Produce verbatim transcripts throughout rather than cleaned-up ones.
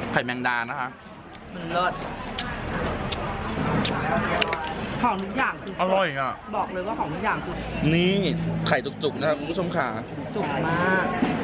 ไข่แมงดานะคะมันเลิศของทุกอย่างคืออร่อยอ่ะบอกเลยว่าของทุกอย่างคือนี่ไข่จุกๆนะครับคุณผู้ชมค่ะจุกมาก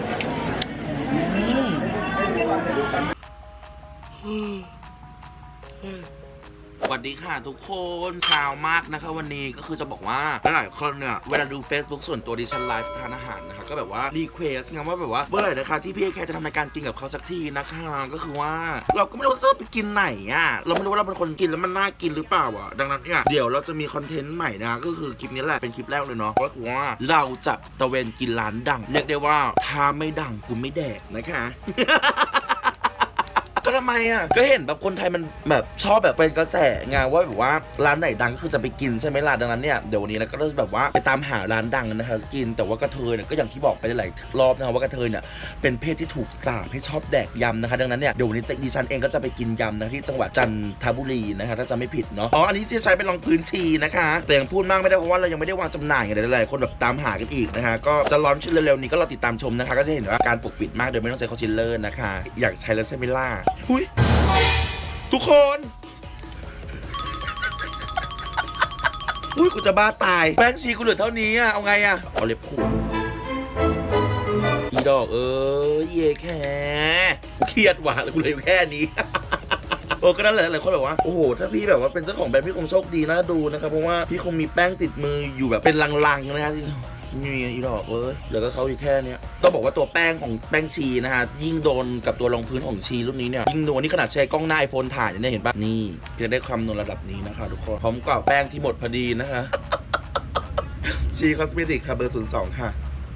สวัสดีค่ะทุกคนเช้ามากนะคะวันนี้ก็คือจะบอกว่าหลายคนเนี่ยเวลาดู Facebook ส่วนตัวดิฉันไลฟ์ทานอาหารนะคะก็แบบว่ารีเควสไงว่าแบบว่าเมื่อไหร่นะคะที่พี่แค่จะทำรายการกินกับเขาสักทีนะคะก็คือว่าเราก็ไม่รู้จะไปกินไหนอ่ะเราไม่รู้ว่าเราเป็นคนกินแล้วมันน่ากินหรือเปล่าอ่ะดังนั้นเนี่ยเดี๋ยวเราจะมีคอนเทนต์ใหม่นะก็คือคลิปนี้แหละเป็นคลิปแรกเลยเนาะก็คือว่าเราจะตะเวนกินร้านดังเรียกได้ว่าถ้าไม่ดังกูไม่แดกนะคะก็ทำไมอ่ะก็เห็นแบบคนไทยมันแบบชอบแบบเป็นกระแสไงว่าแบบว่าร้านไหนดังก็คือจะไปกินใช่ไหมล่ะดังนั้นเนี่ยเดี๋ยววันนี้นะก็จะแบบว่าไปตามหาร้านดังนะคะกินแต่ว่ากระเทยเนี่ยก็อย่างที่บอกไปหลายรอบนะคะว่ากระเทยเนี่ยเป็นเพศที่ถูกสาปให้ชอบแดกยำนะคะดังนั้นเนี่ยเดี๋ยววันนี้ดิฉันเองก็จะไปกินยำนะที่จังหวัดจันทบุรีนะคะถ้าจะไม่ผิดเนาะอ๋ออันนี้ที่ใช้เป็นรองพื้นชีนะคะแต่ยังพูดมากไม่ได้เพราะว่าเรายังไม่ได้วางจำหน่ายอะไรหลายคนแบบตามหากันอีกนะคะก็จะลอนชิ้นเร็วๆนี้ก็รอติดตามชมนะคะก็จะเห็นว่าการปกปิดมากโดยไม่ต้องใช้คอนซีลเลอร์นะคะอยากใช้แล้วใช่ไหมล่ะหุ้ยทุกคนอุ้ยกูจะบ้าตายแป้งชีกูเหลือเท่านี้อ่ะเอาไงอ่ะเอาเล็บขูดอีดอกเอ้ยเย่แค่เครียดว่ะแล้วกูเลยแค่นี้โอ้ก็นั่นแหละหลายคนบอกว่าโอ้โหถ้าพี่แบบว่าเป็นเจ้าของแบรนด์พี่คงโชคดีน่าดูนะครับเพราะว่าพี่คงมีแป้งติดมืออยู่แบบเป็นลังๆนะครับนี่อีดอกเอ้ยเหลือก็เขาอีกแค่นี้ต้องบอกว่าตัวแป้งของแป้งชีนะฮะยิ่งโดนกับตัวรองพื้นของชีรุ่นนี้เนี่ยยิ่งโดนนี่ขนาดใช้กล้องหน้าไอโฟนถ่ายเนี่ยเห็นปะนี่จะได้ความนวลระดับนี้นะคะทุกคนพร้อมกับแป้งที่หมดพอดีนะคะชีคอสเมติกค่ะเบอร์ศูนย์สองค่ะ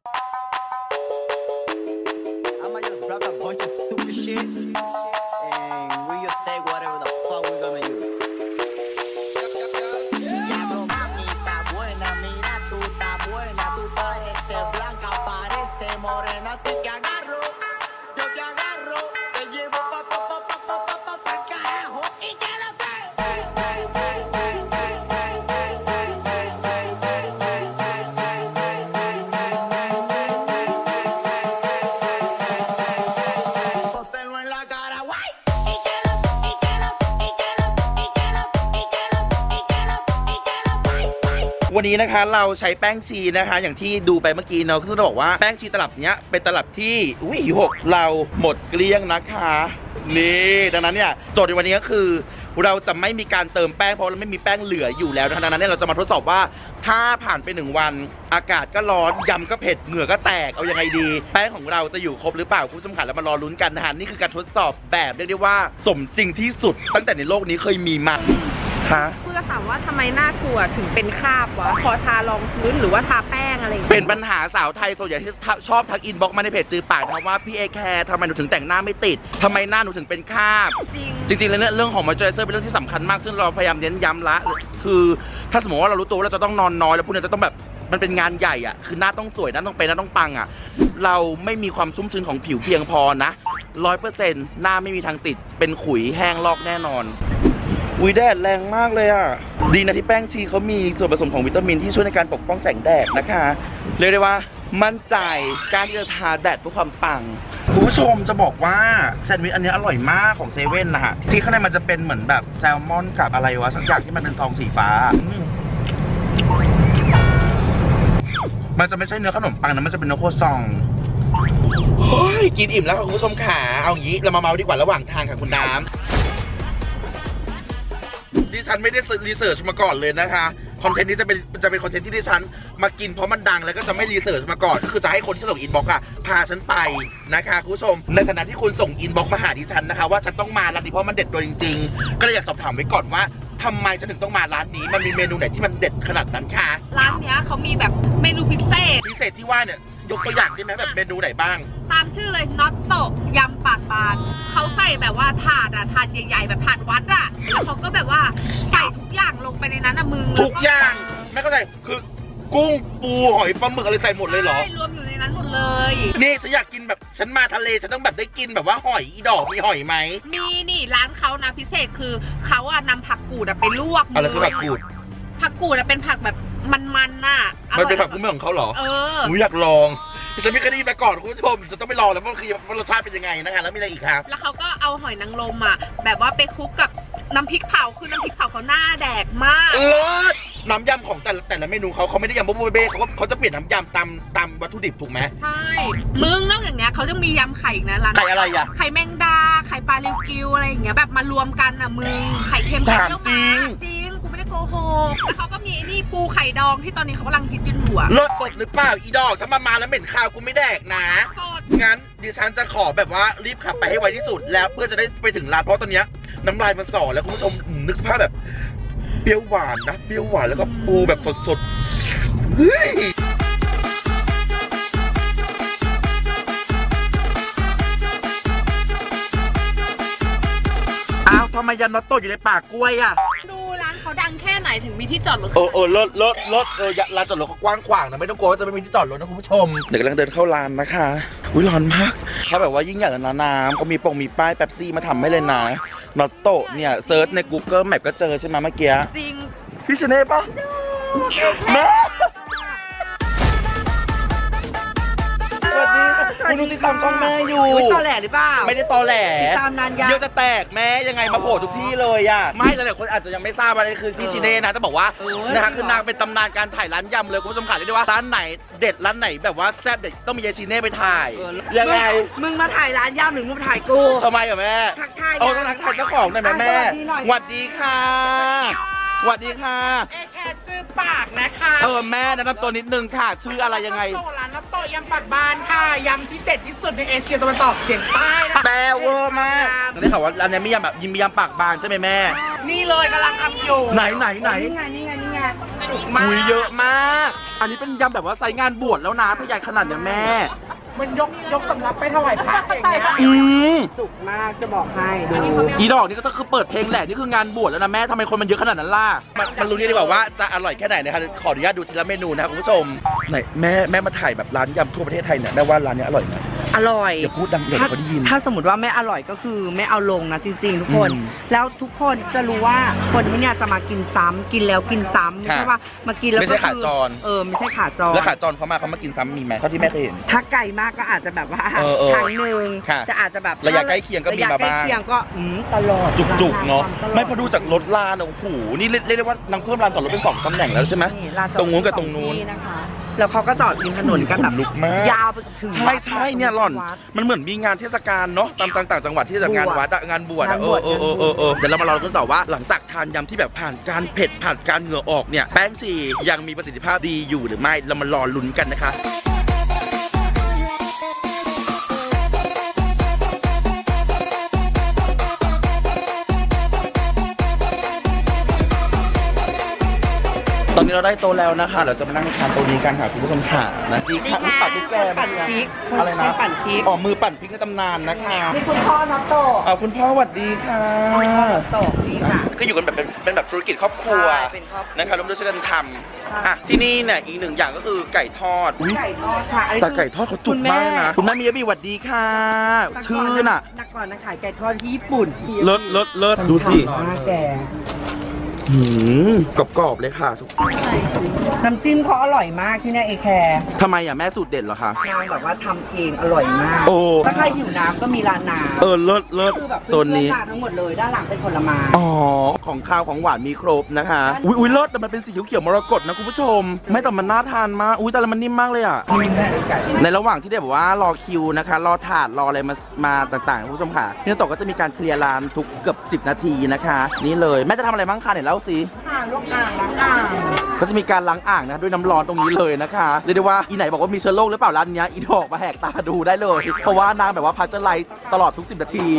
วันนี้นะคะเราใช้แป้งชีนะคะอย่างที่ดูไปเมื่อกี้เนาะก็จะบอกว่าแป้งชีตลับเนี้ยเป็นตลับที่อุ้ยหกเราหมดเกลี้ยงนะคะนี่ดังนั้นเนี่ยโจทย์ในวันนี้ก็คือเราจะไม่มีการเติมแป้งเพราะเราไม่มีแป้งเหลืออยู่แล้วดังนั้นเนี่ยเราจะมาทดสอบว่าถ้าผ่านไปหนึ่งวันอากาศก็ร้อนยำก็เผ็ดเหงื่อก็แตกเอายังไงดีแป้งของเราจะอยู่ครบหรือเปล่าคุณผู้ชมค่ะแล้วมารอลุ้นกันนะฮะนี่คือการทดสอบแบบเรียกได้ว่าสมจริงที่สุดตั้งแต่ในโลกนี้เคยมีมาเพื่อถามว่าทำไมหน้ากลัวถึงเป็นคราบวะพอทารองพื้นหรือว่าทาแป้งอะไรเป็นปัญหาสาวไทยส่วนใหญ่ที่ชอบทักอินบ็อกซ์มาในเพจจือปากนะว่าพี่เอแคร์ทำไมหนูถึงแต่งหน้าไม่ติดทำไมหน้าหนูถึงเป็นคราบจริงจริงๆแล้วเนี่ยเรื่องของมอยเจอไรเซอร์เป็นเรื่องที่สำคัญมากซึ่งเราพยายามเน้นย้ำละคือถ้าสมมติว่าเรารู้ตัวว่าเราจะต้องนอนน้อยแล้วพวกนี้จะต้องแบบมันเป็นงานใหญ่อ่ะคือหน้าต้องสวยหน้าต้องเป็นหน้าต้องปังอ่ะเราไม่มีความชุ่มชื้นของผิวเพียงพอนะร้อยเปอร์เซ็นต์หน้าไม่มีทางติดเป็นขุยแห้งลอกแน่นอนอุ้ยแดดแรงมากเลยอ่ะดีนะที่แป้งชีเขามีส่วนผสมของวิตามินที่ช่วยในการปกป้องแสงแดดนะคะเรียกได้ว่ามั่นใจการที่จะทาแดดเพื่อความปังคุณผู้ชมจะบอกว่าแซนด์วิชอันนี้อร่อยมากของเซเว่นนะฮะที่ข้างในมันจะเป็นเหมือนแบบแซลมอนกับอะไรวะสักอย่างที่มันเป็นซองสีฟ้ามันจะไม่ใช่เนื้อขนมปังนะมันจะเป็นเนื้อโคซองเฮ้ยกินอิ่มแล้วค่ะคุณผู้ชมขาเอางี้เรามาเมาดีกว่าระหว่างทางค่ะคุณน้ำดิฉันไม่ได้รีเสิร์ชมาก่อนเลยนะคะคอนเทนต์นี้จะเป็นจะเป็นคอนเทนต์ที่ดิฉันมากินเพราะมันดังแล้วก็จะไม่รีเสิร์ชมาก่อนก็คือจะให้คนที่ส่งอินบ็อกซ์อะพาฉันไปนะคะคุณผู้ชมในฐานะที่คุณส่งอินบ็อกซ์มาหาดิฉันนะคะว่าฉันต้องมาร้านนี้เพราะมันเด็ดโดยจริงๆก็เลยอยากสอบถามไว้ก่อนว่าทำไมฉันถึงต้องมาร้านนี้มันมีเมนูไหนที่มันเด็ดขนาดนั้นคะร้านเนี้ยเขามีแบบเมนูพิเศษพิเศษที่ว่าเนี่ยยกตัวอย่างได้ไหมแบบเมนูไหนบ้างตามชื่อเลยน็อตโตะยำปากบานเขาใส่แบบว่าถาดอะถาดใหญ่ๆแบบถาดวัดอะแล้วเขาก็แบบว่าใส่ทุกอย่างลงไปในนั้นอะมึงทุกอย่างไม่เข้าใจคือกุ้งปูหอยปลาหมึกอะไรใส่หมดเลยเหรอรวมอยู่ในนั้นหมดเลยนี่ฉันอยากกินแบบฉันมาทะเลฉันต้องแบบได้กินแบบว่าหอยอีดอกมีหอยไหมมีนี่ร้านเขานะพิเศษคือเขาอะนำผักกูดไปลวกอะไรคือผักกูดผักกูดเป็นผักแบบมันๆน่ะมันเป็นผักพื้นเมืองของเขาเหรอเอออยากลองฉันไม่เคยได้ยินมาก่อนคุณผู้ชมจะต้องไปลองแล้วว่าคือว่ารสชาติเป็นยังไงนะคะแล้วมีอะไรอีกครับแล้วเขาก็เอาหอยนางรมอ่ะแบบว่าไปคลุกกับน้ำพริกเผาคือน้ำพริกเผาเขาหน้าแดกมากเออน้ำยำของแต่ละแต่ละเมนูเขาเขาไม่ได้ยำบุฟเฟ่เขาเขาจะเปลี่ยนน้ำยำตามตามวัตถุดิบถูกไหมใช่มึงนอกจากเนี้ยเขาจะมียำไข่อีกนะร้านไข่อะไรอ่ะไข่แมงดาไข่ปลาเรียวกิวอะไรอย่างเงี้ยแบบมารวมกันอ่ะมึงไข่เค็มไข่เจียวมาจริงกูไม่ได้โกหกแล้วเขาก็มีนี่ปูไข่ดองที่ตอนนี้เขากำลังฮิตกันอยู่รสสดหรือเปล่าอีดอกถ้ามามาแล้วเหม็นข้าวกูไม่แดกนะงั้นดิฉันจะขอแบบว่ารีบขับไปให้ไวที่สุดแล้วเพื่อจะได้ไปถึงร้านเพราะตอนเนี้ยน้ำลายมันส่อแล้วคุณผู้ชมนึกภาพแบบเปรี้ยวหวานนะเปรี้ยวหวานแล้วก็ปูแบบสดๆเฮ้ยอ้าวทำไมยันน็อตโตอยู่ในปากกล้วยอ่ะดูร้านเขาดังแค่ไหนถึงมีที่จอดรถเออเออรถรถรถเออร้านจอดรถเขากว้างขวางนะไม่ต้องกลัวว่าจะไม่มีที่จอดรถนะคุณผู้ชมเดี๋ยวกำลังเดินเข้าร้านนะคะอุ้ยร้อนมากเขาแบบว่ายิ่งใหญ่แล้วนะน้ำเขามีปงมีป้ายเป๊ปซี่มาทำให้เลยนะน็อตโตเนี่ยเซิร์ชใน Google Map ก็เจอใช่ไหมเมื่อกี้จริงพี่ชเน่ปะแม่สวัสดีคุณนุ่นติดตามช่องแม่อยู่ตอแหลหรือเปล่าไม่ได้ตอแหลตามนานยาเดี๋ยวจะแตกแม่ยังไงมาโผล่ทุกที่เลยอ่ะไม่หลายคนอาจจะยังไม่ทราบอะไรคือพี่ชิเน่นะจะบอกว่านะคะคือนางเป็นตำนานการถ่ายร้านยำเลยคุณผู้ชมขาเรียกได้ว่าร้านไหนเด็ดร้านไหนแบบว่าแซ่บเด็ดต้องมียายชิเน่ไปถ่ายยังไงมึงมาถ่ายร้านยำหรือมึงมาถ่ายกูทำไมอ่ะแม่ทักทายโอ้ต้องทักทายเจ้าของหน่อยแม่แม่สวัสดีค่ะสวัสดีค่ะเอแคชื่อปากนะคะเออแม่แนะนำตัวนิดนึงค่ะชื่ออะไรยังไงร้านน้ำโตยำปากบานค่ะยำที่เด็ดที่สุดในเอเชียตะวันตกเฉียงใต้แปลเวอร์มากได้ข่าวว่าร้านนี้มียำแบบยิมมียำปากบานใช่ไหมแม่นี่เลยกำลังทำอยู่ไหนไหนไหนนี่ไงนี่ไงนี่ไงอุ้ยเยอะมากอันนี้เป็นยำแบบว่าใส่งานบวชแล้วนะถ้าใหญ่ขนาดเนี้ยแม่มันยกยกสำรับไปถวายพระอย่างเงี้ยอืมสุกมากจะบอกให้ดูอีดอกนี่ก็คือเปิดเพลงแหละนี่คืองานบวชแล้วนะแม่ทำไมคนมันเยอะขนาดนั้นล่ะมันรู้นี่ดีกว่าว่าจะอร่อยแค่ไหนนะคะขออนุญาตดูทีละเมนูนะครับคุณผู้ชมไหนแม่แม่มาถ่ายแบบร้านยำทั่วประเทศไทยเนี่ยแม่ว่าร้านนี้อร่อยไหมอร่อยอย่าพูดดังเดี๋ยวเขาได้ยินถ้าสมมติว่าไม่อร่อยก็คือไม่เอาลงนะจริงๆทุกคนแล้วทุกคนจะรู้ว่าคนที่เนี่ยจะมากินซ้ำกินแล้วกินซ้ำไม่ใช่ว่ามากินแล้วไม่ใช่ขาจรเออไม่ใช่ขาจรแล้วขาจรเขามาเขามากินซ้ำมีไหมเท่าที่แม่เคยเห็นถ้าไก่มากก็อาจจะแบบว่าครั้งหนึ่งจะอาจจะแบบระยะใกล้เคียงก็มีมาบ้างระยะใกล้เคียงก็ตลอดจุกๆเนาะไม่พอดูจากรถลานโอ้โหนี่เรียกได้ว่านางเพิ่มลานจอดรถเป็นสองตำแหน่งแล้วใช่ไหมตรงนู้นกับตรงนู้นแล้วเขาก็จอดริมถนนกันแบบยาวไปถึงใช่ใช่เนี่ยหล่อนมันเหมือนมีงานเทศกาลเนาะตามต่างจังหวัดที่จะงานวัดงานบวชเออเออเออเออเออเดี๋ยวเรามาลองกันต่อว่าหลังจากทานยำที่แบบผ่านการเผ็ดผ่านการเหงื่อออกเนี่ยแป้งฉี่ยังมีประสิทธิภาพดีอยู่หรือไม่เรามารอลุ้นกันนะคะตอนนี้เราได้โตแล้วนะคะเราจะมานั่งทานโต๊ะนี้กันค่ะคุณผู้ชมค่ะนะดีค่ะปั่นพริกแกงปั่นพริกอะไรนะปั่นพริกอ๋อมือปั่นพริกในตำนานนะคะนี่คุณพ่อน็อตโตอ๋อคุณพ่อสวัสดีค่ะน็อตโตนี่ค่ะก็อยู่กันแบบเป็นแบบธุรกิจครอบครัวนะคะร่วมด้วยช่วยกันทำอ่ะที่นี่เนี่ยอีกหนึ่งอย่างก็คือไก่ทอดไก่ทอดค่ะแต่ไก่ทอดเขาจุกมากนะคุณแม่มีบีสวัสดีค่ะชื่อน่ะนักก่อนนะขายไก่ทอดที่ญี่ปุ่นเลิศเลิศเลิศดูสิแกหืมกรอบๆเลยค่ะทุกน้ำจิ้มเขาอร่อยมากที่นี่เอแคร์ทำไมอ่ะแม่สูตรเด็ดเหรอคะนางแบบว่าทำเองอร่อยมากโอ้ถ้าใครหิวน้ำก็มีร้านน้ำเออเลิศเลิศโซนนี้ทั้งหมดเลยด้านหลังเป็นผลไม้อ๋อของข้าวของหวานมีครบนะคะอุ้ยอุ้ยเลิศแต่มันเป็นสีเขียวๆมรกตนะคุณผู้ชมไม่แต่มันน่าทานมากอุ้ยแต่มันนิ่มมากเลยอ่ะในระหว่างที่ได้แบบว่ารอคิวนะคะรอถาดรออะไรมามาต่างๆคุณผู้ชมค่ะพี่นโตะก็จะมีการเคลียร์ร้านทุกเกือบสิบนาทีนะคะนี่เลยแม่จะทำอะไรบ้างคะเนี่ยเล่าสิอ่างล้างอ่างก็จะมีการล้างอ่างนะด้วยน้ำร้อนตรงนี้เลยนะคะเรียกได้ว่าอีไหนบอกว่ามีเชื้อโรคหรือเปล่าร้านนี้อีดอกมาแหกตาดูได้เลยเพราะว่านางแบบว่าพัชเจอร์ไลท์ตลอดทุกสิบนาที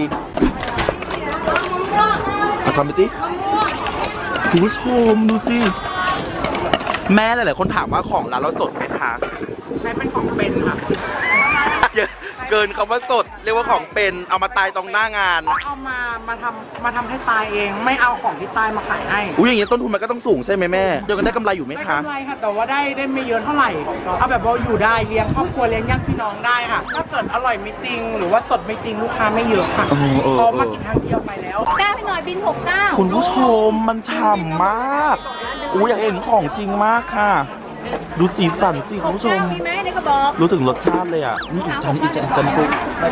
มาทำไปสิคุณผู้ชมดูสิแม่หลายๆคนถามว่าของร้านเราสดไหมคะใช้เป็นของเป็นค่ะเกินคำว่าสดเรียกว่าของเป็นเอามาตายตรงหน้างานเอามามาทำมาทำให้ตายเองไม่เอาของที่ตายมาขายให้อุ้ยอย่างงี้ต้นทุนมันก็ต้องสูงใช่ไหมแม่เดี๋ยวกันได้กำไรอยู่ไหมคะได้กำไรค่ะแต่ว่าได้ได้ไม่เยอะเท่าไหร่เอาแบบว่าอยู่ได้เลี้ยงครอบครัวเลี้ยงญาติพี่น้องได้ค่ะถ้าเกิดอร่อยไม่จริงหรือว่าสดไม่จริงลูกค้าไม่เยอะค่ะพอมากินครั้งเดียวไปแล้วแก้พี่หน่อยบินหกเก้าคุณผู้ชมมันฉ่ำมากอุ้ยอยากเห็นของจริงมากค่ะดูสีสันสิคุณผู้ชมมีไหมในกระบอกรู้ถึงรสชาติเลยอ่ะนี่อีกชั้นอีกชั้นชั้นปุ๊บ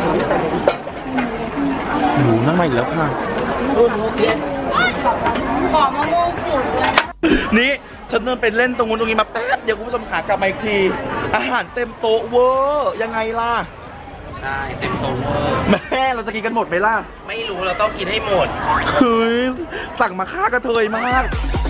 หนูนั่งมาอีกแล้วค่ะขอมะม่วงขูดเลยนี่ฉันเดินไปเล่นตรงนู้นตรงนี้มาแป๊บเดี๋ยวคุณผู้ชมหากลับมาอีกทีอาหารเต็มโต๊ะเวอร์ยังไงล่ะใช่เต็มโต๊ะเวอร์แม่เราจะกินกันหมดไหมล่ะไม่รู้เราต้องกินให้หมดเฮ้ยสั่งมาฆ่ากระเทยมาก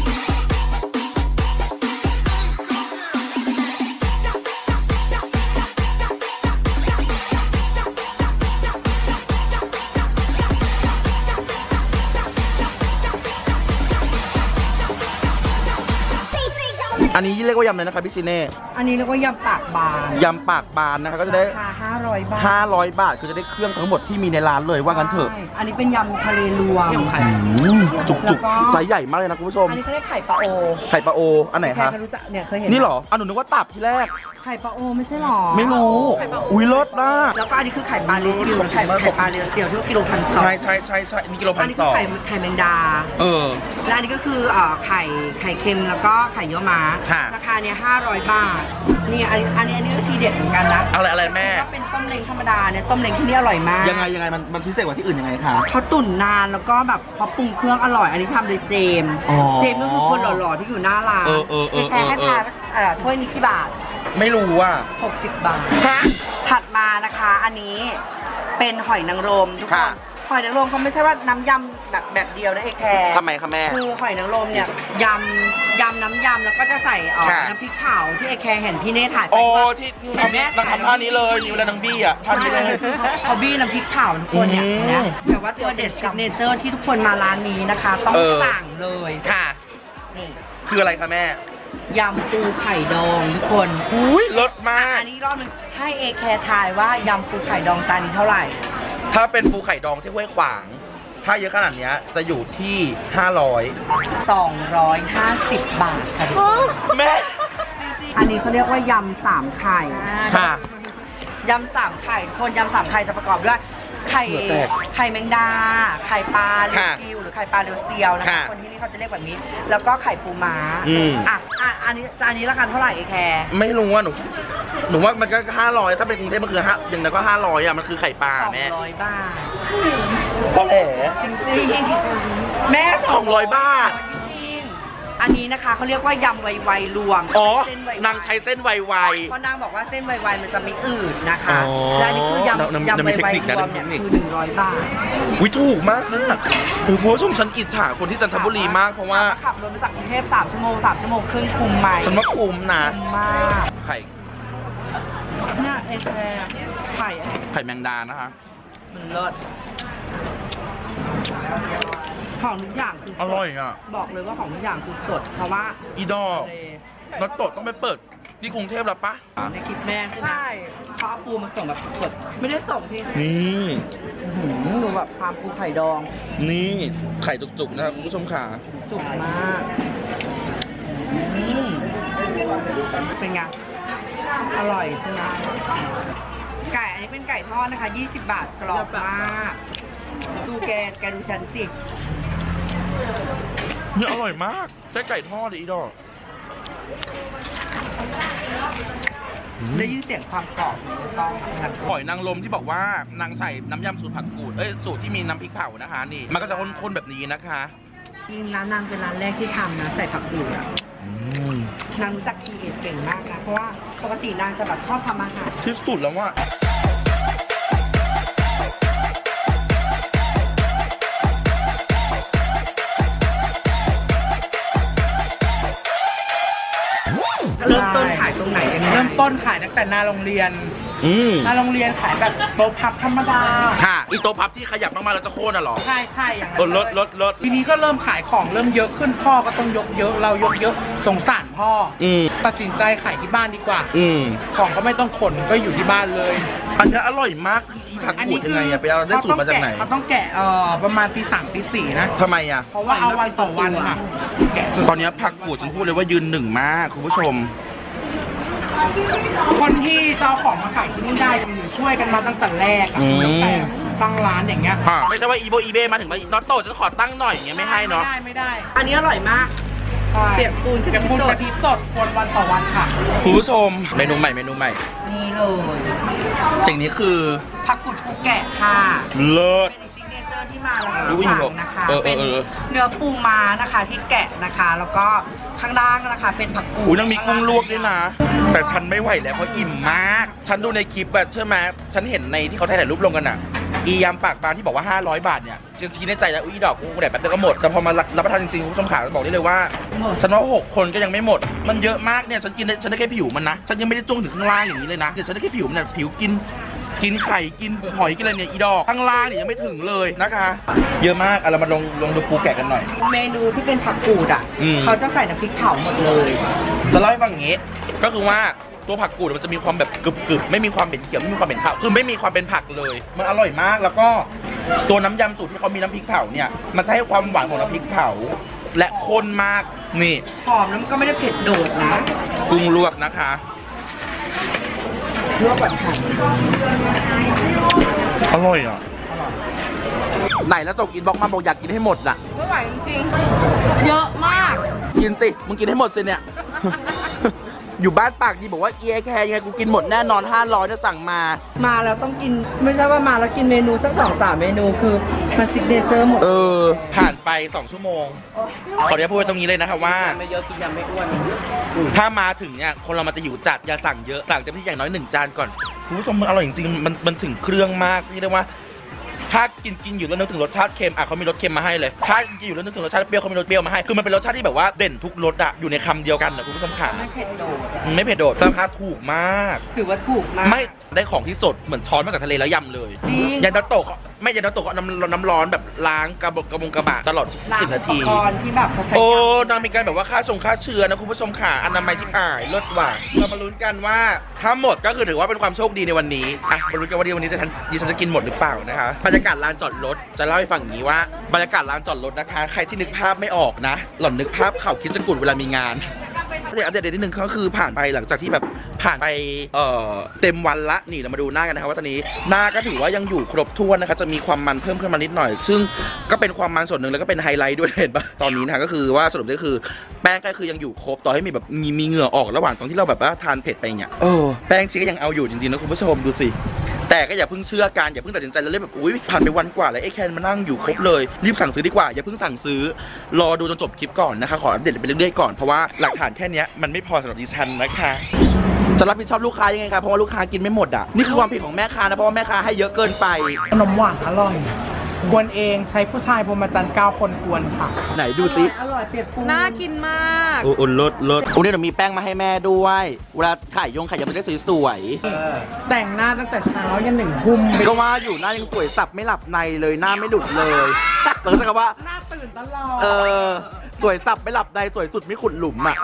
อันนี้เรียกว่ายำเลยนะคะพี่ชิเน่อันนี้เรียกว่ายำปากบานยำปากบานนะคะก็จะได้ราคาห้าร้อยบาทห้าร้อยบาทคือจะได้เครื่องทั้งหมดที่มีในร้านเลยว่างั้นเถอะอันนี้เป็นยำทะเลรวมจุกจุกไซส์ใหญ่มากเลยนะคุณผู้ชมอันนี้เขาเรียกไข่ปลาโอไข่ปลาโออันไหนคะเนี่ยเคยเห็นนี่หรออันหนูนึกว่าตับที่แรกไข่ปลาโอไม่ใช่หรอไม่รู้อุ้ยรสนะแล้วก็อันนี้คือไข่ปลาเลี้ยวไข่ไข่ปลาเลี้ยวเดี่ยวที่กิโลพันสองใช่ใช่ใช่ใช่นี่กิโลพันสองอันนี้คือไข่ไข่แมงดาเออและอันนี้ก็คือไข่ไข่เค็มแล้วก็ไข่เยี่ยวม้าราคาเนี่ยห้าร้อยบาทนี่อันนี้อันนี้อันนี้ก็ทีเด็ดเหมือนกันนะอะไรอะไรแม่ก็เป็นต้มเล้งธรรมดาเนี่ยต้มเล้งที่นี่อร่อยมากยังไงยังไงมันมันพิเศษกว่าที่อื่นยังไงคะเขาตุ๋นนานแล้วก็แบบพอปรุงเครื่องอร่อยอันนี้ทำโดยเจมเจมก็คือคนหล่อๆที่อยู่หน้าร้านเออเออเออแค่ให้ทานถ้วยนี้กี่บาทไม่รู้ว่าหกสิบบาทถัดมานะคะอันนี้เป็นหอยนางรมทุกคนหอยนางรมเขาไม่ใช่ว่าน้ำยำแบบแบบเดียวนะไอ้แคร์ทำไมคะแม่คือหอยนางรมเนี่ยยำยำน้ำยำแล้วก็จะใส่ออกน้ำพริกเผาที่ไอ้แคร์เห็นพี่เน่ถ่ายไปโอ้ที่ทำนี้นางทำท่านี้เลยอยู่แล้วนางบี้อ่ะท่านี้เลยเขาบี้น้ำพริกเผาทุกคนเนี่ยแต่ว่าตัวเด็ดซิกเนเจอร์ที่ทุกคนมาร้านนี้นะคะต้องสั่งเลยค่ะนี่คืออะไรคะแม่ยำปูไข่ดองทุกคนอุ้ยรสมากอันนี้รอบนึงให้เอแคร์ทายว่ายำปูไข่ดองจานนี้เท่าไหร่ถ้าเป็นปูไข่ดองที่ห้วยขวางถ้าเยอะขนาดนี้จะอยู่ที่ห้าร้อยสองร้อยห้าสิบบาทค่ะแม่อันนี้เขาเรียกว่ายำสามไข่ค่ะยำสามไข่ทุกคนยำสามไข่จะประกอบด้วยไข่ไข่แมงดาไข่ปลาเรียวซิวหรือไข่ปลาเรียวเซียวนะคะคนที่นี่เขาจะเรียกแบบนี้แล้วก็ไข่ปูม้าอ่ะอ่ะอันนี้อันนี้ราคาเท่าไหร่ไอ้แคร์ไม่รู้ว่าหนูหนูว่ามันก็ห้าร้อยถ้าเป็นกรุงเทพมันคือห้าอย่างนั้นก็ห้าร้อยอ่ะมันคือไข่ปลาแม่สองร้อยบาทพอแหมจริงๆแม่สองร้อยบาทอันนี้นะคะเขาเรียกว่ายำไวๆรวมอ๋อนางใช้เส้นไวๆเพราะนางบอกว่าเส้นไวๆมันจะไม่อืดนะคะและอันนี้คือยำยำไวๆรวมเนี่ยคือหนึ่งร้อยบาทอุ้ยถูกมากนะคือคุณผู้ชมฉันอิจฉาคนที่จันทบุรีมากเพราะว่าขับรถมาจากกรุงเทพสามชั่วโมงสามชั่วโมงครึ่งคุ้มไหมฉันว่าคุ้มนะคุ้มมากไข่เนี่ยเอแคร์ไข่ไข่แมงดานะคะมันเลิศของทุกอย่างคืออร่อยอ่ะบอกเลยว่าของทุกอย่างคือสดเพราะว่าอีดอกรถตดต้องไปเปิดที่กรุงเทพหรอปะในคลิปแม่ใช่ไหมเขาเอาปูมาส่งแบบสดไม่ได้ส่งที่นี่ดูแบบความปูไข่ดองนี่ไข่จุกๆนะครับคุณผู้ชมขาจุกมากเป็นไงอร่อยใช่ไหมไก่อันนี้เป็นไก่ทอดนะคะยี่สิบบาทกรอบมากดูแกแกดูฉันสิเนี่ยอร่อยมากใช้ไก่ทอดอีดอกได้ยินเสียงความกรอบต้องหอยนางรมที่บอกว่านางใส่น้ำยำสูตรผักกูดเอ้ยสูตรที่มีน้ำพริกเผานะคะนี่มันก็จะข้นๆแบบนี้นะคะจริงร้านนางเป็นร้านแรกที่ทำนะใส่ผักกูดอ่ะนางรู้จักคีเอทเก่งมากนะเพราะว่าปกตินางจะแบบชอบทำอาหารที่สุดแล้วว่าเริ่มต้นขายตรงไหนยังไงเริ่มต้นขายตั้งแต่หน้าโรงเรียนหน้าโรงเรียนขายแบบโต๊ะพับธรรมดาค่ะอีโต๊ะพับที่ขยับมากๆแล้วจะโค่นอ่ะหรอใช่ใช่อย่างนั้นลดลดลดทีนี้ก็เริ่มขายของเริ่มเยอะขึ้นพ่อก็ต้องยกเยอะเรายกเยอะสงสารพ่อตัดสินใจขายที่บ้านดีกว่าของก็ไม่ต้องขนก็อยู่ที่บ้านเลยอันนี้อร่อยมากอีผักกูดยังไงอะไปเอาได้สูตรมาจากไหนเขาต้องแกะเอ่อประมาณตีสามตีสี่นะทำไมอะเพราะว่าเอาวันต่อวันค่ะแกะตอนนี้ผักกูดฉันพูดเลยว่ายืนหนึ่งมากคุณผู้ชมคนที่เจ้าของมาขายที่นี่ได้หรือช่วยกันมาตั้งแต่แรกตั้งแต่ตั้งร้านอย่างเงี้ยไม่ใช่ว่าอีโบอีเบมาถึงมาน็อตโต้ฉันขอตั้งหน่อยอย่างเงี้ยไม่ให้เนาะไม่ได้ไม่ได้อันนี้อร่อยมากเปียกปูนเปียกปูนกะทิสดคนวันต่อวันค่ะคุณผู้ชมเมนูใหม่เมนูใหม่นี่เลยสิ่งนี้คือผักกุดปูแกะค่ะเลิศเป็นซิกเนเจอร์ที่มาแล้วอุ้ยสั่งนะคะเออเออเป็นเออเนื้อปูม้านะคะที่แกะนะคะ แล้วก็ข้างล่างนะคะเป็นผักกูดอุ้ยยังมีกุ้งลวกด้วยนะ แต่ฉันไม่ไหวแล้วเพราะอิ่มมาก ฉันดูในคลิปอะเชื่อไหมฉันเห็นในที่เขาถ่ายรูปลงกันอะอียำปากบางที่บอกว่าห้าร้อยบาทเนี่ยจริงๆในใจแล้วอุ้ยดอกกูแดดแป๊บเดียวก็หมดแต่พอมารับประทานจริงๆคุณผู้ชมขาบอกได้เลยว่า ฉันว่าหกคนก็ยังไม่หมด มันเยอะมากเนี่ยฉันกินได้ฉันได้แค่ผิวมันนะฉันยังไม่ได้จ้วงถึงข้างล่างอย่างนี้เลยนะเดี๋ยวฉันได้แค่ผิวมันเนี่ยผิวกินกินไข่กินหอยกินอะไรเนี่ยอีดอกข้างล่างเนี่ยยังไม่ถึงเลยนะคะ เยอะมากเอาเรามาลองลองดูปูแกะกันหน่อยเมนูที่เป็นผักกูดอ่ะอืมเขาจะใส่น้ำพริกเผาหมดเลยจะเล่าให้ฟังอย่างนี้ ก็คือว่าตัวผักกูดมันจะมีความแบบกรึบๆไม่มีความเป็นเขียวไม่มีความเป็นข้าวคือไม่มีความเป็นผักเลย มันอร่อยมากแล้วก็ตัวน้ำยำสูตรที่เขามีน้ำพริกเผาเนี่ยมันจะให้ความหวานของน้ำพริกเผาและข้นมากนี่หอมแล้วมันก็ไม่ได้เผ็ดโดดนะกุ้งลวกนะคะลวกแบบค่ะอร่อยอ่ะไหนแล้วส่งอินบ็อกซ์มาบอกอยากกินให้หมดอ่ะไม่ไหวจริงๆเยอะมากกินสิมึงกินให้หมดสิเนี่ย อยู่บ้านปากดีบอกว่าเอียแคร์ยังไงกูกินหมดแน่นอนห้าร้อยเนี่ยสั่งมามาแล้วต้องกินไม่ใช่ว่ามาแล้วกินเมนูสักสองสามเมนูคือมันซิกเนเจอร์หมดเออผ่านไปสองชั่วโมงขออนุญาตพูดไว้ตรงนี้เลยนะครับว่าไม่เยอะกินยังไม่อ้วนถ้ามาถึงเนี่ยคนเรามันจะหิวจัดอย่าสั่งเยอะสั่งเต็มที่อย่างน้อยหนึ่งจานก่อนคุณผู้ชมมันอร่อยจริงๆมันมันถึงเครื่องมากที่เรียกว่า ถ้ากินกินอยู่แล้วนึกถึงรสชาติเค็มอ่ะเขามีรสเค็มมาให้เลยถ้ากินอยู่แล้วนึกถึงรสชาติเปรี้ยวเขามีรสเปรี้ยวมาให้คือมันเป็นรสชาติที่แบบว่าเด่นทุกรสอะอยู่ในคำเดียวกันนะคุณผู้ชมขาไม่เผ็ดโดดไม่เผ็ดโดดราคาถูกมากถือว่าถูกมากไม่ได้ของที่สดเหมือนช้อนมาจากทะเลแล้วยำเลยจริงยันดาโตะไม่ยันดาโตะก็เอาน้ำน้ำร้อนแบบล้างกระบอกกระบงกระบะตลอดร้านสิบอุนาปทีกรณ์ที่แบบเขาใช้โอ้ยำนางมีการแบบว่าค่าชงค่าเชื้อนะคุณผู้ชมค่ะอนามัยที่อ่ายเลิศว่ะเรามาลุ้นกันว่าถ้าหมดก็คือถือว่าเป็นความโชคดีในวันนี้อ่ะมาลุ้นกันว่าวันนี้จะทันดิฉันจะกินหมดหรือเปล่านะคะบรรยากาศลานจอดรถจะเล่าให้ฟังอย่างนี้ว่าบรรยากาศลานจอดรถนะคะใครที่นึกภาพไม่ออกนะหล่อนนึกภาพเขาคิดสกุลเวลามีงานเดี๋ยวอัปเดตนิดนึงก็คือผ่านไปหลังจากที่แบบผ่านไปเอ่อเต็มวันละนี่เรามาดูหน้ากันนะครับว่าตอนนี้หน้าก็ถือว่ายังอยู่ครบถ้วนนะคะจะมีความมันเพิ่มขึ้นมานิดหน่อย ซึ่งก็เป็นความมันส่วนหนึ่งแล้วก็เป็นไฮไลท์ด้วยเห็นปะตอนนี้นะคะก็คือว่าสรุปก็คือแป้งก็คือยังอยู่ครบต่อให้มีแบบมีมีเหงื่อออกระหว่างตอนที่เราแบบว่าทานเผ็ดไปเนี่ยเออแป้งชีก็ยังเอาอยู่จริงๆนะคุณผู้ชมดูสิแต่ก็อย่าเพิ่งเชื่อกันอย่าเพิ่งตัดสินใจแล้วเล่นแบบอุ้ยผ่านไปวันกว่าแล้วไอ้แคนมานั่งอยู่ครบเลยรีบสั่งซื้อดีกว่าอย่าเพิ่งสั่งซื้อรอดูจนจบคลิปก่อนนะคะขออัปเดตไปเรื่อยๆก่อนเพราะว่าหลักฐานแค่นี้มันไม่พอสำหรับดิฉันนะคะจะรับผิดชอบลูกค้ายังไงครับเพราะว่าลูกค้ากินไม่หมดอ่ะนี่คือความผิดของแม่ค้านะเพราะว่าแม่ค้าให้เยอะเกินไปขนมหวานอร่อยกวนเองใช้ผู้ชายพรหมจรรย์เก้าคนกวนค่ะไหนดูสิอร่อยเปียกปูน่ากินมากโอ้โหเลิศเลิศโอ้เนี่ยเดี๋ยวมีแป้งมาให้แม่ด้วยเวลาไข่ยงไข่ยังไม่ได้สวยแต่งหน้าตั้งแต่เช้ายันหนึ่งทุ่มๆก็ว่าอยู่หน้ายังสวยสับไม่หลับในเลยหน้าไม่หลุดเลยเติร์ดคำว่าหน้าตื่นตลอดเออสวยสับไม่หลับในสวยสุดไม่ขุดหลุมอ่ะ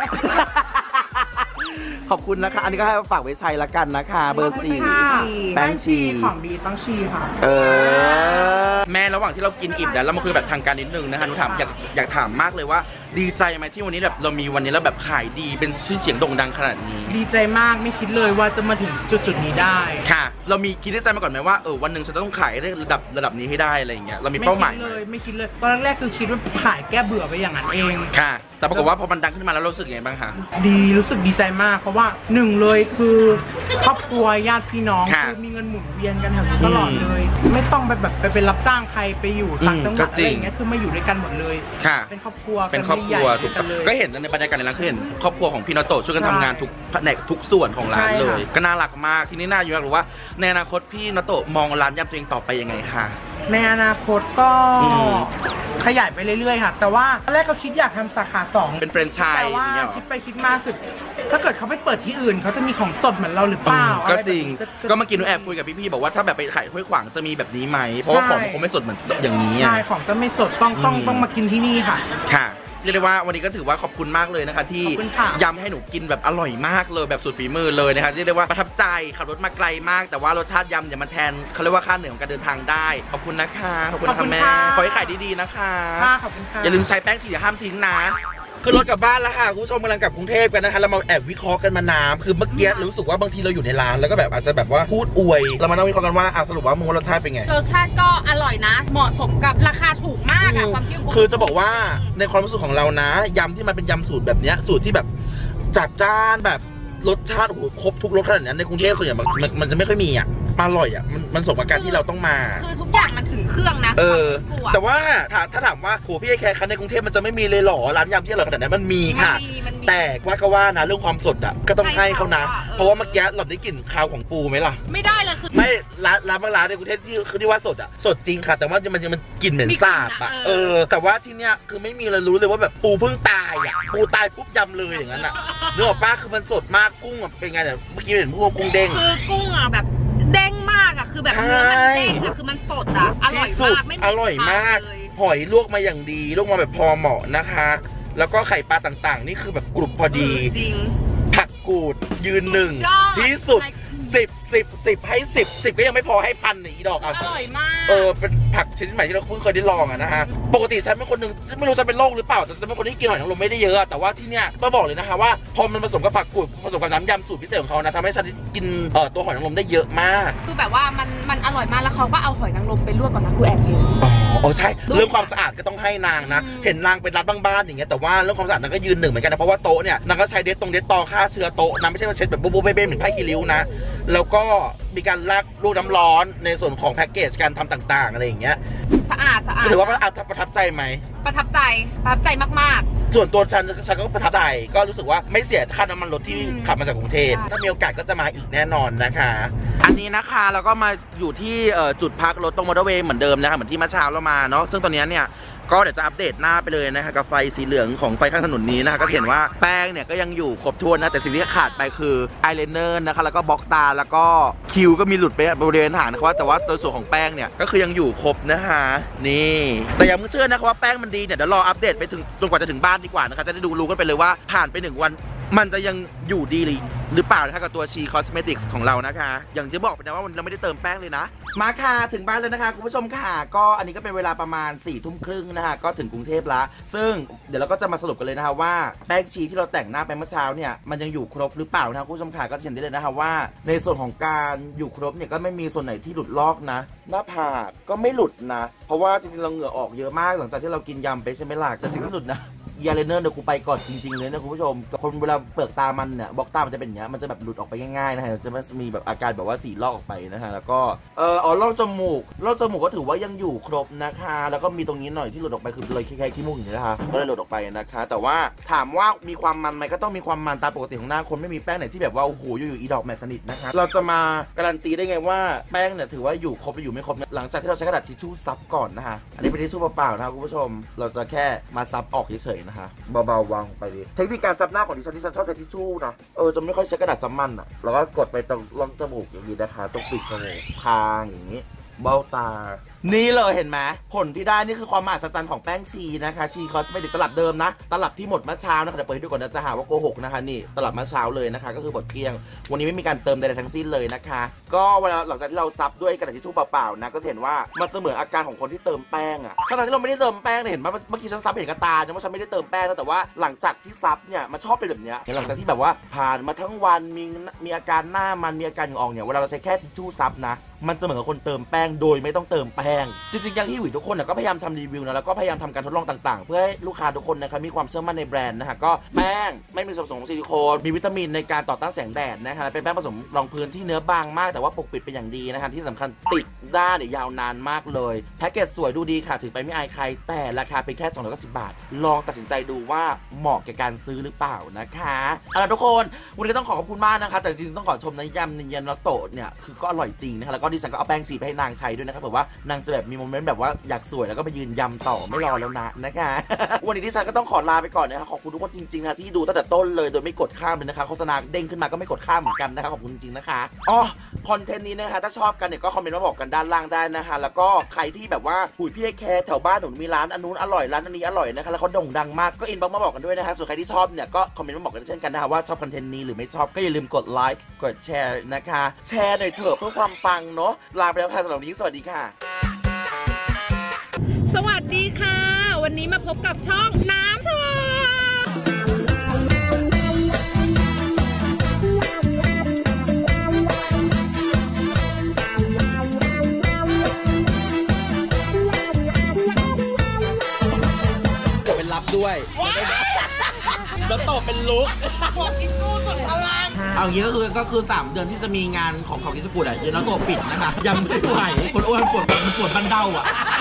ขอบคุณนะคะ อันนี้ก็ให้ฝากไว้ใช้ละกันนะคะ เบอร์สี่แป้แป้งงชีชีของดีต้องชีค่ะเออแม่ระหว่างที่เรากินอิ่มแล้วเรามาคุยแบบทางการนิดนึงนะคะหนูถามอยากอยากถามมากเลยว่า ดีใจไหมที่วันนี้แบบเรามีวันนี้แล้วแบบขายดีเป็นชื่อเสียงโด่งดังขนาดนี้ดีใจมากไม่คิดเลยว่าจะมาถึงจุดจุดๆนี้ได้ค่ะ เรามีคิดในใจมาก่อนไหมว่าเออวันหนึ่งฉันจะต้องขายได้ระดับระดับนี้ให้ได้อะไรอย่างเงี้ยเรามีเป้าหมายไคิดเลยไม่คิดเลยตอนแรกๆคือคิดว่าขายแก้เบื่อไปอย่างนั้นเองค่ะ แต่ปรากฏว่าพอมันดังขึ้นมาแล้วเรารู้สึกยังไงบ้างคะดีรู้สึกดีใจมากเพราะว่าหนึ่งเลยคือครอบครัวญาติพี่น้องค่ะคือมีเงินหมุนเวียนกันแถวนี้ตลอดเลย ไม่ต้องไปแบบไปเป็นรับจ้างใครไปอยู่ต่างจังหวัดอืมก็อะจริไรง อย่างเงี้ยคือมาอยู่ด้วยกันหมดเลยค่ะเป็นครอบครัวเป็นครอบครัวแฟมิลี่ถูกใหญ่ด้วยกันเลยก็เห็นในบรรยากาศในร้านคือเห็นครอบครัวของพี่นอโตะช่วยกันใช่ทำงานทุกแผนกทุกส่วนของร้านใช่เลค่ะย ก็น่ารักมากทีนี้น่าอยู่อยากรู้ว่าในอนาคตพี่นอโตะมองร้านยำตัวเองต่อไปยังไงคะในอนาคตก็อืมขยายไปเรื่อยๆค่ะ แต่ว่าตอนแรกก็คิดอยากทำสาขาสองเป็นแฟรนไชส์แต่ว่าอย่างเงี้ยเหรอคิดไปคิดมาสุดถ้าเกิดเขาไปเปิดที่อื่นเขาจะมีของสดเหมือนเราหรือเปล่าก็อะไแบบจริงนี้ก็เมื่อกี้หนูแอบคุยกับพี่ๆบอกว่าถ้าแบบไปขายห้วยขวางจะมีแบบนี้ไหมเพราะว่าของมันคงไม่สดเหมือนอย่างนี้อะใช่ของจะไม่สดต้องต้องอืมต้องมากินที่นี่ค่ะค่ะเรียกได้ว่าวันนี้ก็ถือว่าขอบคุณมากเลยนะคะ ที่ขอบคุณค่ะยำให้หนูกินแบบอร่อยมากเลยแบบสุดฝีมือเลยนะคะเรียกได้ว่าประทับใจขับรถมาไกลมาก แต่ว่ารสชาติยำอย่ามาแทนเขาเรียกว่าค่าเหนื่อยของการเดินทางได้ขอบคุณนะคะขอบคุณขอบค่ะคุณแม่ค่ะขอให้ขายดีๆนะคะค่ะขอบคุณค่ะอย่าลืมใช้แป้งฉีดอย่าห้ามทิ้งนะคือรถกลับบ้านแล้วค่ะคุณผู้ชมกำลังกลับกรุงเทพกันนะคะเรามาแอบวิเคราะห์กันมาน้ำคือเมื่อกี้รู้สึกว่าบางทีเราอยู่ในร้านแล้วก็แบบอาจจะแบบว่าพูดอวยเรามานั่งวิเคราะห์กันว่าสรุปว่ามึงว่ารสชาติเป็นไงรสชาติก็อร่อยนะเหมาะสมกับราคาถูกมากอะความที่คือจะบอกว่าในความรู้สึกของเรานะยำที่มันเป็นยำสูตรแบบเนี้ยสูตรที่แบบจัดจ้านแบบรสชาติโอ้โหครบทุกรสขนาดนั้นในกรุงเทพส่วนใหญ่มันมันจะไม่ค่อยมีอ่ะอร่อยอ่ะมันมันสมกับการที่เราต้องมาคือทุกอย่างมันถึงเครื่องนะเออแต่ว่าถ้าถ้าถามว่าโหพี่ไอแคร์คันในกรุงเทพมันจะไม่มีเลยหรอร้านยำที่อร่อยขนาดนั้นมันมีค่ะแต่ว่าก็ว่านะเรื่องความสดอ่ะก็ต้องให้เขานะเพราะว่าเมื่อกี้หล่อนได้กลิ่นคาวของปูไหมล่ะไม่ได้เลยคือไม่ร้านร้านบางร้านในกรุงเทพที่คือที่ว่าสดอ่ะสดจริงค่ะแต่ว่ามันมันกลิ่นเหม็นสาบอ่ะเออแต่ว่าที่เนี้ยคือไม่มีเลยรู้เลยว่าแบบปูเพิ่งตายอ่ะปูตายปุ๊บยำเลยอย่างนั้นอ่ะเนื้อป้าคือมันสดมากกุ้งเป็นไงเนี่ยเมื่อกี้เห็นพวกกุ้งเด้งคือกุ้งอ่ะแบบเด้งมากอ่ะคือแบบเนื้อมันเด้งอ่ะคือมันสดอ่ะอร่อยมากไม่อร่อยมากหอยลวกมาอย่างดีลวกมาแบบพอเหมาะนะคะแล้วก็ไข่ปลาต่างๆนี่คือแบบกรุบพอดีจริงผักกูดยืนหนึ่งที่สุดสิบสิบสิบให้สิบสิบก็ยังไม่พอให้พันอีดอกอ่ะอร่อยมากเออเป็นผักชนิดใหม่ที่เราเพิ่งเคยได้ลองอ่ะนะฮะปกติฉันเป็นคนหนึ่งไม่รู้ฉันเป็นโรคหรือเปล่าแต่ฉันเป็นคนที่กินหอยนางรมไม่ได้เยอะแต่ว่าที่เนี้ยก็บอกเลยนะคะว่าพอมันผสมกับผักกูดผสมกับน้ำยำสูตรพิเศษของเขานะทำให้ฉันกินเอ่อตัวหอยนางรมได้เยอะมากคือแบบว่ามันมันอร่อยมากแล้วเขาก็เอาหอยนางรมไปลวกก่อนนะกูแอบเห็นอ๋อใช่เรื่องความสะอาดก็ต้องให้นางนะเห็นนางเป็นร้านบ้านๆอย่างเงี้ยแต่ว่าเรื่องความสะอาดนางก็ยืนหนึ่งเหมือนกันนะเพราะว่าโต๊ะเนี่ยนางก็ใช้เด็ดตรงเด็ดต่อฆ่าเชื้อโต๊ะนะไม่ใช่ว่าเช็ดแบบบู๊ๆเบ้ๆเหมือนไพ่กีริ้วนะแล้วก็มีการลากลูกน้ำร้อนในส่วนของแพ็กเกจการทำต่างๆอะไรอย่างเงี้ยสะอาดสะอาดถือว่าประทับใจไหมประทับใจประทับใจมากๆส่วนตัวฉันฉันก็ประทับใจก็รู้สึกว่าไม่เสียค่าน้ำมันรถที่ขับมาจากกรุงเทพถ้ามีโอกาสก็จะมาอีกแน่นอนนะคะอันนี้นะคะแล้วก็มาอยู่ที่จุดพักรถตรงมอเตอร์เวย์เหมือนเดิมนะคะเหมือนที่เมื่อเช้าเรามาเนาะซึ่งตอนนี้เนี่ยก็เดี๋ยวจะอัปเดตหน้าไปเลยนะคะกับไฟสีเหลืองของไฟข้างถนนนี้นะคะก็เห็นว่าแป้งเนี่ยก็ยังอยู่ครบถ้วนนะแต่สิ่งที่ขาดไปคืออายไลเนอร์นะคะแล้วก็บล็อกตาแล้วก็คิวก็มีหลุดไปบริเวณหางนะคะแต่ว่าโดยส่วนของแป้งเนี่ยก็คือยังอยู่ครบนะคะนี่แต่ยังไม่เชื่อนะคะว่าแป้งมันดีเนี่ยเดี๋ยวรออัปเดตไปถึงจนกว่าจะถึงบ้านดีกว่านะคะจะได้ดูรู้กันไปเลยว่าผ่านไปหนึ่งวันมันจะยังอยู่ดีหรือเปล่านะคะกับตัวชีคอสเมติกส์ของเรานะคะอย่างที่บอกไปนะว่าวันนี้เราไม่ได้เติมแป้งเลยนะมาค่ะถึงบ้านแล้วนะคะคุณผู้ชมค่ะก็อันนี้ก็เป็นเวลาประมาณสี่ทุ่มครึ่งนะคะก็ถึงกรุงเทพแล้วซึ่งเดี๋ยวเราก็จะมาสรุปกันเลยนะคะว่าแป้งชีที่เราแต่งหน้าไปเมื่อเช้าเนี่ยมันยังอยู่ครบหรือเปล่านะคะคุณผู้ชมค่ะก็เห็นได้เลยนะคะว่าในส่วนของการอยู่ครบเนี่ยก็ไม่มีส่วนไหนที่หลุดลอกนะหน้าผากก็ไม่หลุดนะเพราะว่าจริงๆเราเหงื่อออกเยอะมากหลังจากที่เรากินยำไปใช่ไหมล่ะแต่สิ่งที่หลุดนะยาเลเนอร์เดี๋ยวกูไปก่อนจริงๆเลยนะคุณผู้ชมคนเวลาเปลือกตามันเนี่ยบล็อกตามันจะเป็นอย่างเงี้ยมันจะแบบหลุดออกไปง่ายๆนะฮะจะมีแบบอาการแบบว่าสีลอกออกไปนะฮะแล้วก็เอออ๋อลอกจมูกลอกจมูกก็ถือว่ายังอยู่ครบนะคะแล้วก็มีตรงนี้หน่อยที่หลุดออกไปคือเลยแค่ขี้มูกอย่างนี้นะคะก็เลยหลุดออกไปนะคะแต่ว่าถามว่ามีความมันไหมก็ต้องมีความมันตามปกติของหน้าคนไม่มีแป้งไหนที่แบบว่าโอ้โหอยู่ๆอีดอกแมทสนิทนะคะเราจะมาการันตีได้ไงว่าแป้งเนี่ยถือว่าอยู่ครบหรืออยู่ไม่ครบหลังจากที่เราใช้กระดาษทิชชู่ซับก่อนนะคะอันนี้เป็นทิชชู่เปล่าๆนะคุณผู้ชมเราจะแค่มาซับออกเฉยๆนะคะเบาๆวางไปดิเทคนิคการซับหน้าของดิฉันที่ฉันชอบใช้ทิชชู่นะเออจะไม่ค่อยใช้กระดาษซับมันอ่ะแล้วก็กดไปตรงร่องจมูกอย่างนี้นะคะตรงปีกจมูกคางอย่างนี้เบ้าตานี่เลยเห็นไหมผลที่ได้นี่คือความมหัศจรรย์ของแป้งชีนะคะชีคอสเมติกตลับเดิมนะตลับที่หมดเมื่อเช้านะคะเดี๋ยวเปิดให้ดูก่อนนะจะหาว่าโกหกนะคะนี่ตลับเมื่อเช้าเลยนะคะก็คือหมดเกลี้ยงวันนี้ไม่มีการเติมใดๆทั้งสิ้นเลยนะคะก็เวลาหลังจากที่เราซับด้วยกระดาษทิชชู่เปล่าๆนะก็เห็นว่ามันจะเหมือนอาการของคนที่เติมแป้งอ่ะขณะที่เราไม่ได้เติมแป้งเนี่ยเห็นไหมเมื่อกี้ฉันซับเห็นกระตาว่าฉันไม่ได้เติมแป้งแต่ว่าหลังจากที่ซับเนี่ยมันชอบเป็นแบบเนี้ยหลังจากที่แบบว่าผ่านมาทั้งวันมีมีอาการหน้ามันมีอาการเหงื่อออกเนี่ยเวลาเราใช้แค่ทิชชู่ซับนะมันจะเหมือนกับคนเติมแป้งโดยไม่ต้องเติมแป้งจริงๆอย่างที่หวิทุกคนก็พยายามทำรีวิวนะแล้วก็พยายามทำการทดลองต่างๆเพื่อให้ลูกค้าทุกคนนะครับมีความเชื่อมั่นในแบรนด์นะฮะก็แป้งไม่มีส่วนผสมของซิลิโคนมีวิตามินในการต่อต้านแสงแดดนะฮะเป็นแป้งผสมรองพื้นที่เนื้อบางมากแต่ว่าปกปิดเป็นอย่างดีนะฮะที่สำคัญติดได้เนี่ยยาวนานมากเลยแพ็กเกจสวยดูดีค่ะถือไปไม่อายใครแต่ราคาเป็นแค่สองร้อยเก้าสิบบาทลองตัดสินใจดูว่าเหมาะแก่การซื้อหรือเปล่านะคะเอาล่ะทุกคนวันนี้ต้องขอขอบคุณมากนะคะแต่จริงๆต้องขอชมนะยำนินยาโนโตะเนี่ยคือก็อร่อยจริงนะคะแล้วก็ดิฉันก็เอาแป้งสีให้นางใช้ด้วยนะครับเผื่อว่านางจะแบบมีโมเมนต์แบบว่าอยากสวยแล้วก็ไปยืนยำต่อไม่รอแล้วนะนะคะวันนี้ดิฉันก็ต้องขอลาไปก่อนนะคะขอบคุณทุกคนจริงๆนะที่ดูตั้งแต่ต้นเลยโดยไม่กดข้ามเลยนะคะโฆษณาเด้งขึ้นมาก็ไม่กดข้ามเหมือนกันนะคะขอบคุณจริงๆนะคะอ๋อคอนเทนต์นี้นะคะถ้าชอบกันเนี่ยก็คอมเมนต์มาบอกกันด้านล่างได้นะคะแล้วก็ใครที่แบบว่าหุยพี่ไอแคร์แถวบ้านหนูมีร้านอันนู้นอร่อยร้านอันนี้อร่อยนะคะแล้วเขาโด่งดังมากก็อินบ็อกซ์มาบอกกันด้วยนะคะส่วนใครที่ชอบเนี่ยก็คอมเมนต์มาบอกกันเช่นกันนะคะว่าชอบคอนเทนต์นี้หรือไม่ชอบก็อย่าลืมกดไลค์กดแชร์นะคะแชร์หน่อยเถอะเพื่อความปังเนาะลาไปแล้วค่ะสำหรับวันนี้สวัสดีค่ะสวัสดีค่ะวันนี้มาพบกับช่องน้ำชาด้วยแล้วโตเป็นลุกหัวกินกู้สุดพลังเอางี้ก็คือก็คือสามเดือนที่จะมีงานของของกิจกุลอ่ะแล้วตัวปิดนะคะยังไม่ไหวปวดอ้วนปวดมันปวดบันเดาอ่ะ